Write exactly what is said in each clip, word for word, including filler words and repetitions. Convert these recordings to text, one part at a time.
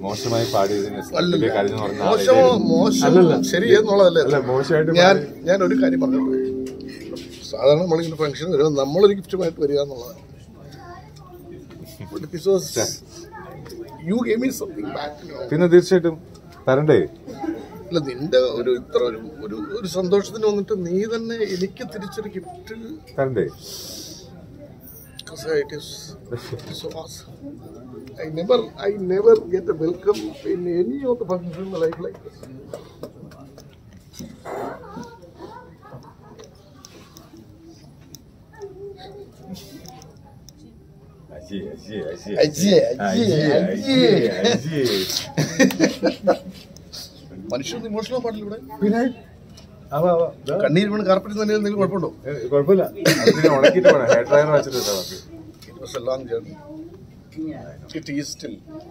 മോശമായി പാടിയതിന് ഞാൻ ഞാൻ ഒരു കാര്യം പറഞ്ഞോട്ടെ. സാധാരണ നമ്മളിങ്ങനെ ഫംഗ്ഷൻ വരുമ്പോൾ നമ്മളൊരു ഗിഫ്റ്റുമായിട്ട് വരിക എന്നുള്ളതാണ്. പിന്നെ തീർച്ചയായിട്ടും തരണ്ടേ? അല്ല, നിന്റെ ഒരു ഇത്ര ഒരു ഒരു ഒരു സന്തോഷത്തിന് വന്നിട്ട് നീ തന്നെ എനിക്ക് തിരിച്ചൊരു ഗിഫ്റ്റ് തരണ്ടേ? So awesome. I never, I never get a welcome in any of the functions in my life like this. Aji, aji, aji, aji, aji, aji, aji. മനുഷ്യൻ ഇമോഷണൽ പാടില്ല ഇവിടെ. പിന്നെ കണ്ണീർ വീണ് കാർപ്പറ്റ് തന്നെ എന്തെങ്കിലും കുഴപ്പമുണ്ടോ? കുഴപ്പമില്ല. ഉണക്കിട്ട് വേണം. ഹെയർ ഡ്രയർ വെച്ചിട്ട് It was a long journey. It is still.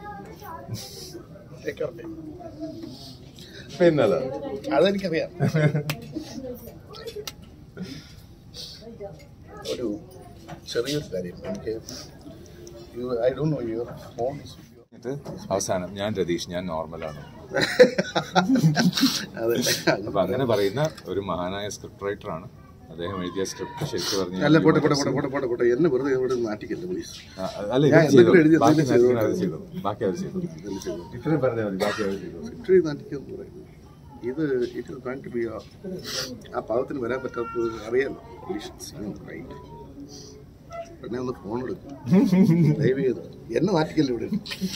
Take your time. പിന്നല്ല അതെനിക്കറിയാം. ഒരു ചെറിയൊരു കാര്യം എനിക്ക് I don't know your phone. അവസാനം ഞാൻ രതീഷ്, ഞാൻ നോർമലാണ്. അപ്പൊ അങ്ങനെ പറയുന്ന ഒരു മഹാനായ സ്ക്രിപ്റ്റ് റൈറ്റർ ആണ് അദ്ദേഹം. എഴുതിയ സ്ക്രിപ്റ്റ് ശരിക്കും പറഞ്ഞു എന്നെ വെറുതെ ഇവിടെ നാട്ടിക്കല്ലേ പ്ലീസ്. അല്ല, ബാക്കി അവർ ചെയ്തു. ബാക്കി അവർ ചെയ്തു. ഇത്രയും പറഞ്ഞാൽ മതി. ബാക്കി അവർ ചെയ്തു. ഇത്രയും നാട്ടിക്കെന്ന് പറയുന്നത് ഇത് it is going to be ആ പാവത്തിന് വരാൻ പറ്റാത്തത് അറിയാലോ. റൈറ്റ്. പിന്നെ ഒന്ന് ഫോൺ എടുക്കും. ദയവ് ചെയ്ത് എന്നെ നാട്ടിക്കല്ലേ ഇവിടെ.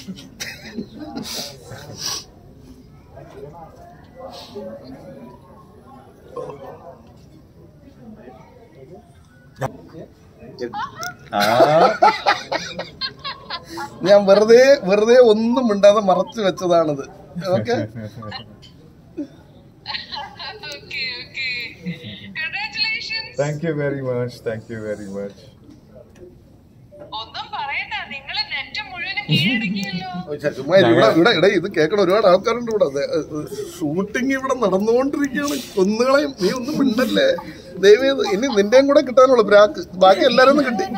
ഞാൻ വെറുതെ വെറുതെ ഒന്നും മിണ്ടാതെ മറച്ചു വെച്ചതാണിത്. Okay, thank you very much. Thank you very much. ഇവിടെ ഇത് കേൾക്കണ ഒരുപാട് ആൾക്കാരുണ്ട്. ഇവിടെ ഷൂട്ടിങ് ഇവിടെ നടന്നുകൊണ്ടിരിക്കുകയാണ്. കൊന്നുകളയും. നീ ഒന്നും മിണ്ടല്ലേ ദൈവം. ഇനി നിന്റെയും കൂടെ കിട്ടാനുള്ള ബ്രാക്ക്. ബാക്കി എല്ലാരും ഒന്നും കിട്ടി.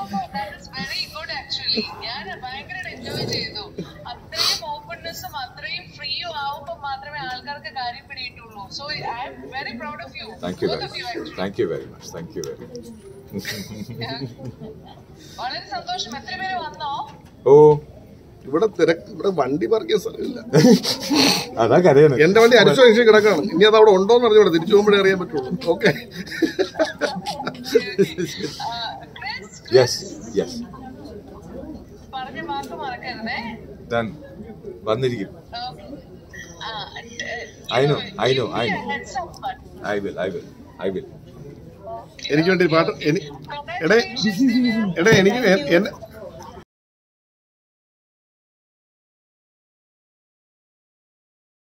Thank you very much. Thank you very much. Thank you very much. വളരെ സന്തോഷം. എത്ര പേര് വന്നോ? ഓ, ഇവിടെ തിരക്ക്. ഇവിടെ വണ്ടി പാർക്ക് ചെയ്യാൻ സ്ഥലമില്ല. അതാ കരയാണ്. എന്റെ വണ്ടി അരിച്ചു അരിച്ചു കിടക്കാണ്. ഇനി അത് അവിടെ ഉണ്ടോന്ന് അറിഞ്ഞൂടെ. തിരിച്ചു പോകുമ്പോഴേ അറിയാൻ പറ്റുള്ളൂ. ഓക്കെ, പറഞ്ഞ വാക്ക് മറക്കരുതേ. വന്നിരിക്കും. I know, I know, I know. I will, I will, I will. എനിക്ക് വേണ്ടി പാട്ട് എടേ എടേ എനിക്ക്